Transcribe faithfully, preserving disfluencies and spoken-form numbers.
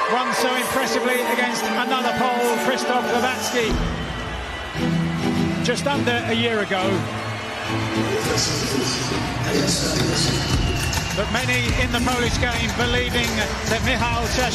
won so impressively against another Pole, Krzysztof Lewacki, just under a year ago. But many in the Polish game believing that Michał Cieslak